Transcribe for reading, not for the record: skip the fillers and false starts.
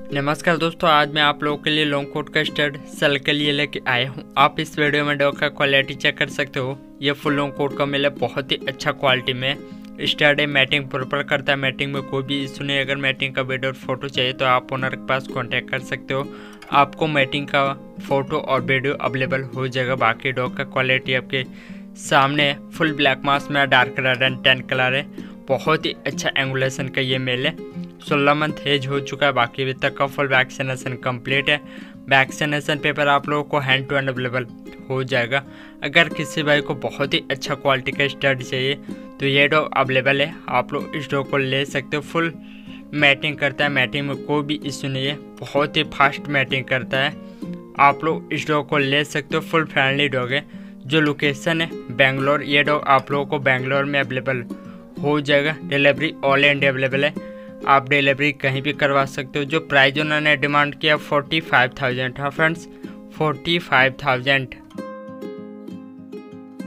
नमस्कार दोस्तों, आज मैं आप लोगों के लिए लॉन्ग कोट का स्टड सेल के लिए लेके आया हूँ। आप इस वीडियो में डॉग का क्वालिटी चेक कर सकते हो। ये फुल लॉन्ग कोट का मिला बहुत ही अच्छा क्वालिटी में स्टड है। मैटिंग प्रॉपर करता है, मैटिंग में कोई भी इशू नहीं। अगर मैटिंग का वीडियो और फोटो चाहिए तो आप ओनर के पास कॉन्टैक्ट कर सकते हो, आपको मैटिंग का फोटो और वीडियो अवेलेबल हो जाएगा। बाकी डॉग का क्वालिटी आपके सामने फुल ब्लैक मास्क में dark colour and tan colour है। बहुत ही अच्छा एंगुलेशन का ये मेल है। 16 मंथ एज हो चुका है। बाकी अभी तक का फुल वैक्सीनेशन कंप्लीट है। वैक्सीनेशन पेपर आप लोगों को हैंड टू हैंड अवेलेबल हो जाएगा। अगर किसी भाई को बहुत ही अच्छा क्वालिटी का स्टड चाहिए तो ये डॉग अवेलेबल है, आप लोग इस डॉग को ले सकते हो। फुल मैटिंग करता है, मैटिंग में कोई भी इशू नहीं है, बहुत ही फास्ट मैटिंग करता है। आप लोग इस डॉग को ले सकते हो। फुल फ्रेंडली डॉग है। जो लोकेशन है बेंगलोर, ये डॉग आप लोगों को बेंगलोर में अवेलेबल हो जाएगा। डिलीवरी ऑल इंडिया अवेलेबल है, आप डिलीवरी कहीं भी करवा सकते हो। जो प्राइस उन्होंने डिमांड किया 45,000 था फ्रेंड्स, 45,000